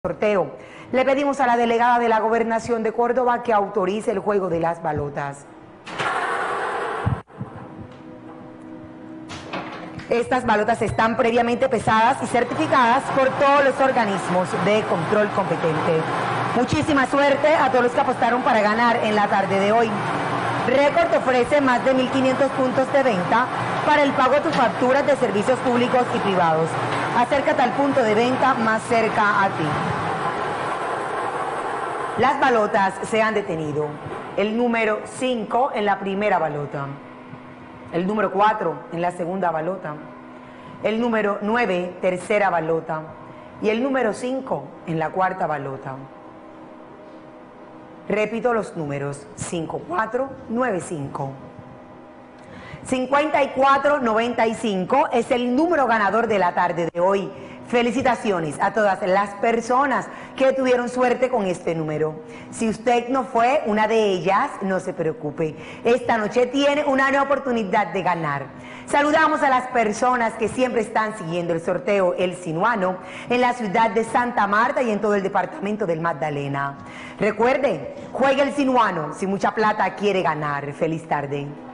sorteo. Le pedimos a la delegada de la Gobernación de Córdoba que autorice el juego de las balotas. Estas balotas están previamente pesadas y certificadas por todos los organismos de control competente. Muchísima suerte a todos los que apostaron para ganar en la tarde de hoy. Récord ofrece más de 1.500 puntos de venta para el pago de tus facturas de servicios públicos y privados. Acércate al punto de venta más cerca a ti. Las balotas se han detenido. El número 5 en la primera balota. El número 4 en la segunda balota. El número 9, tercera balota. Y el número 5 en la cuarta balota. Repito los números: 5495. 5495 es el número ganador de la tarde de hoy. Felicitaciones a todas las personas que tuvieron suerte con este número. Si usted no fue una de ellas, no se preocupe. Esta noche tiene una nueva oportunidad de ganar. Saludamos a las personas que siempre están siguiendo el sorteo El Sinuano en la ciudad de Santa Marta y en todo el departamento del Magdalena. Recuerde, juegue El Sinuano. Si mucha plata quiere ganar. Feliz tarde.